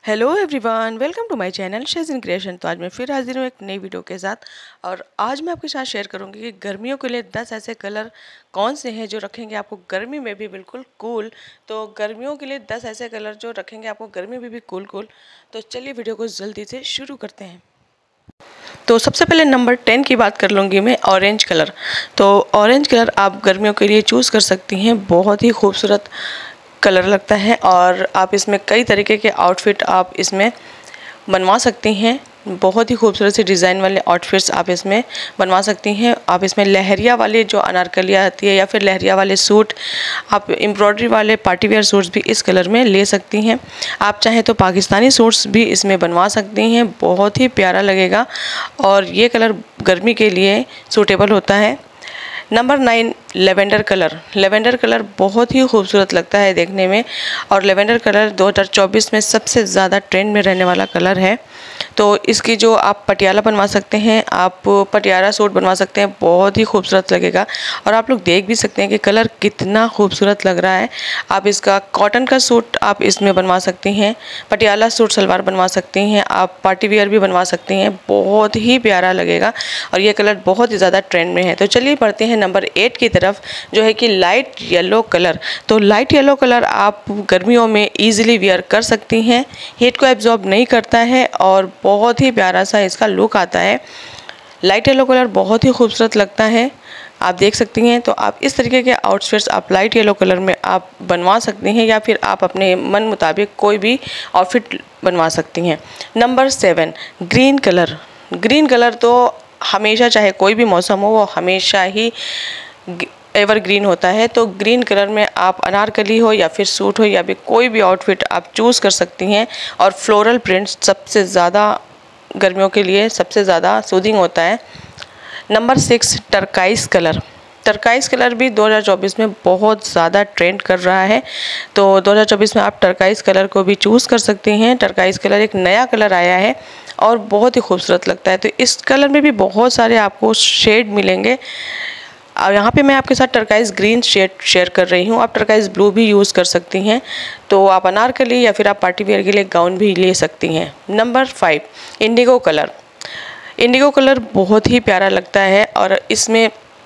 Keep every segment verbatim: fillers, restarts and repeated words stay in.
Hello everyone, welcome to my channel she's in creation. तो आज मैं फिर हाजिर हूँ एक नई वीडियो के साथ। और आज मैं आपके साथ शेयर करूँगी कि गर्मियों के लिए दस ऐसे कलर कौन से हैं जो रखेंगे आपको गर्मी में भी बिल्कुल कूल। तो गर्मियों के लिए दस ऐसे कलर जो रखेंगे आपको गर्मी में भी कूल कूल। तो चलिए वीडियो को जल्दी से शुरू करते हैं। तो सबसे पहले नंबर टेन की बात कर लूँगी मैं, ऑरेंज कलर। तो ऑरेंज कलर आप गर्मियों के लिए चूज़ कर सकती हैं। बहुत ही खूबसूरत कलर लगता है और आप इसमें कई तरीके के आउटफिट आप इसमें बनवा सकती हैं। बहुत ही खूबसूरत सी डिज़ाइन वाले आउटफिट्स आप इसमें बनवा सकती हैं। आप इसमें लहरिया वाले जो अनारकलियाँ आती है या फिर लहरिया वाले सूट, आप एम्ब्रॉयडरी वाले पार्टी वेयर सूट्स भी इस कलर में ले सकती हैं। आप चाहें तो पाकिस्तानी सूट्स भी इसमें बनवा सकती हैं। बहुत ही प्यारा लगेगा और ये कलर गर्मी के लिए सूटेबल होता है। Number nine, lavender colour. Lavender colour बहुत ही खूबसूरत लगता है देखने में और लेवेंडर कलर दो हज़ार चौबीस में सबसे ज़्यादा ट्रेंड में रहने वाला कलर है। तो इसकी जो आप पटियाला बनवा सकते हैं, आप पटियाला सूट बनवा सकते हैं। बहुत ही खूबसूरत लगेगा और आप लोग देख भी सकते हैं कि कलर कितना खूबसूरत लग रहा है। आप इसका कॉटन का सूट आप इसमें बनवा सकती हैं, पटियाला सूट सलवार बनवा सकती हैं, आप पार्टी वेयर भी बनवा सकती हैं। बहुत ही प्यारा लगेगा और ये कलर बहुत ही ज़्यादा ट्रेंड में है। तो चलिए बढ़ते हैं नंबर एट की तरफ, जो है कि लाइट येलो कलर। तो लाइट येलो कलर आप गर्मियों में ईजिली वियर कर सकती हैं। हीट को एब्जॉर्ब नहीं करता है और बहुत ही प्यारा सा इसका लुक आता है। लाइट येलो कलर बहुत ही खूबसूरत लगता है, आप देख सकती हैं। तो आप इस तरीके के आउटफिट्स आप लाइट येलो कलर में आप बनवा सकती हैं या फिर आप अपने मन मुताबिक कोई भी आउटफिट बनवा सकती हैं। Number seven, green colour. Green colour तो हमेशा, चाहे कोई भी मौसम हो, वो हमेशा ही एवर ग्रीन होता है। तो ग्रीन कलर में आप अनारकली हो या फिर सूट हो या फिर कोई भी आउटफिट आप चूज़ कर सकती हैं। और फ्लोरल प्रिंट्स सबसे ज़्यादा गर्मियों के लिए सबसे ज़्यादा सूदिंग होता है। Number six, turquoise colour. Turquoise colour भी दो हज़ार चौबीस में बहुत ज़्यादा ट्रेंड कर रहा है। तो दो हज़ार चौबीस में आप टर्काइस कलर को भी चूज़ कर सकती हैं। टर्काइस कलर एक नया कलर आया है और बहुत ही खूबसूरत लगता है। तो इस कलर में भी बहुत सारे आपको शेड मिलेंगे। और यहाँ पे मैं आपके साथ टर्काइस ग्रीन शेड शेयर कर रही हूँ। आप टर्काइस ब्लू भी यूज़ कर सकती हैं। तो आप अनारकली या फिर आप पार्टी वेयर के लिए गाउन भी ले सकती हैं। Number five, indigo colour. Indigo colour बहुत ही प्यारा लगता है और इसमें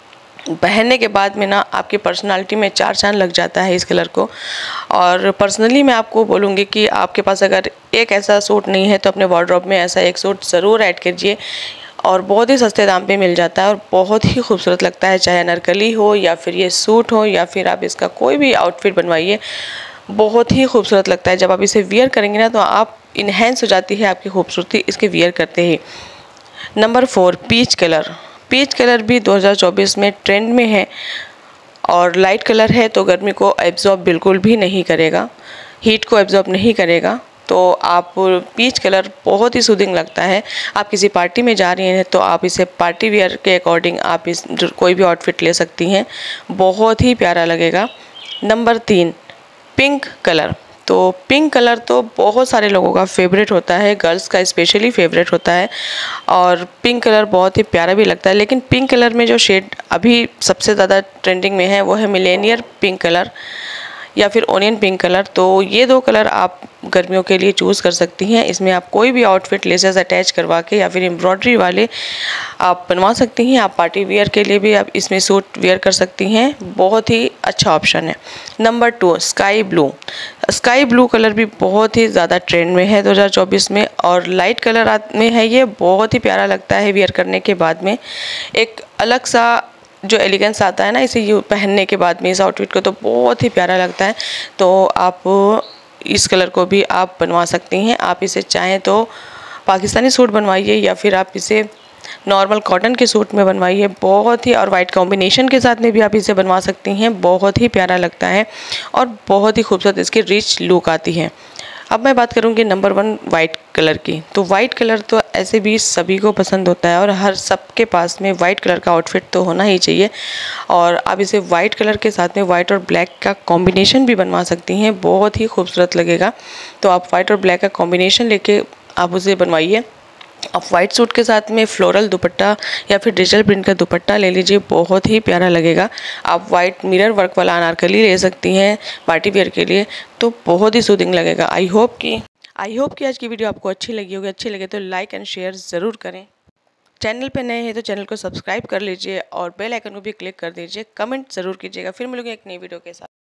पहनने के बाद में ना आपकी पर्सनालिटी में चार चांद लग जाता है इस कलर को। और पर्सनली मैं आपको बोलूँगी कि आपके पास अगर एक ऐसा सूट नहीं है तो अपने वार्डरोब में ऐसा एक सूट ज़रूर ऐड कीजिए और बहुत ही सस्ते दाम पे मिल जाता है और बहुत ही खूबसूरत लगता है। चाहे अनारकली हो या फिर ये सूट हो या फिर आप इसका कोई भी आउटफिट बनवाइए, बहुत ही खूबसूरत लगता है। जब आप इसे वियर करेंगे ना तो आप इन्हेंस हो जाती है आपकी खूबसूरती इसके वियर करते ही। Number four, peach colour. Peach colour भी दो हज़ार चौबीस में ट्रेंड में है और लाइट कलर है तो गर्मी को एब्जॉर्ब बिल्कुल भी नहीं करेगा, हीट को एब्जॉर्ब नहीं करेगा। तो आप पीच कलर बहुत ही सूदिंग लगता है। आप किसी पार्टी में जा रही हैं तो आप इसे पार्टी वेयर के अकॉर्डिंग आप इस कोई भी आउटफिट ले सकती हैं, बहुत ही प्यारा लगेगा। नंबर तीन, पिंक कलर। तो पिंक कलर तो बहुत सारे लोगों का फेवरेट होता है, गर्ल्स का स्पेशली फेवरेट होता है और पिंक कलर बहुत ही प्यारा भी लगता है। लेकिन पिंक कलर में जो शेड अभी सबसे ज़्यादा ट्रेंडिंग में है वो है मिलेनियर पिंक कलर या फिर ओनियन पिंक कलर। तो ये दो कलर आप गर्मियों के लिए चूज़ कर सकती हैं। इसमें आप कोई भी आउटफिट लेसेस अटैच करवा के या फिर एम्ब्रॉयडरी वाले आप बनवा सकती हैं। आप पार्टी वेयर के लिए भी आप इसमें सूट वेयर कर सकती हैं, बहुत ही अच्छा ऑप्शन है। Number two, sky blue. Sky blue colour भी बहुत ही ज़्यादा ट्रेंड में है दो हज़ार चौबीस में और लाइट कलर में है। ये बहुत ही प्यारा लगता है वियर करने के बाद में, एक अलग सा जो एलिगेंस आता है ना इसे यू पहनने के बाद में इस आउटफिट को, तो बहुत ही प्यारा लगता है। तो आप इस कलर को भी आप बनवा सकती हैं। आप इसे चाहें तो पाकिस्तानी सूट बनवाइए या फिर आप इसे नॉर्मल कॉटन के सूट में बनवाइए, बहुत ही, और वाइट कॉम्बिनेशन के साथ में भी आप इसे बनवा सकती हैं। बहुत ही प्यारा लगता है और बहुत ही खूबसूरत इसकी रिच लुक आती है। अब मैं बात करूँगी नंबर वन, वाइट कलर की। तो वाइट कलर तो ऐसे भी सभी को पसंद होता है और हर सबके पास में वाइट कलर का आउटफिट तो होना ही चाहिए। और आप इसे वाइट कलर के साथ में वाइट और ब्लैक का कॉम्बिनेशन भी बनवा सकती हैं, बहुत ही खूबसूरत लगेगा। तो आप वाइट और ब्लैक का कॉम्बिनेशन लेके आप उसे बनवाइए। आप वाइट सूट के साथ में फ्लोरल दुपट्टा या फिर डिजिटल प्रिंट का दुपट्टा ले लीजिए, बहुत ही प्यारा लगेगा। आप वाइट मिरर वर्क वाला अनारकली ले सकती हैं पार्टी वेयर के लिए, तो बहुत ही सूदिंग लगेगा। आई होप कि आई होप कि आज की वीडियो आपको अच्छी लगी होगी। अच्छी लगे तो लाइक एंड शेयर ज़रूर करें। चैनल पे नए हैं तो चैनल को सब्सक्राइब कर लीजिए और बेल आइकन को भी क्लिक कर दीजिए। कमेंट ज़रूर कीजिएगा। फिर मिलूंगे एक नई वीडियो के साथ।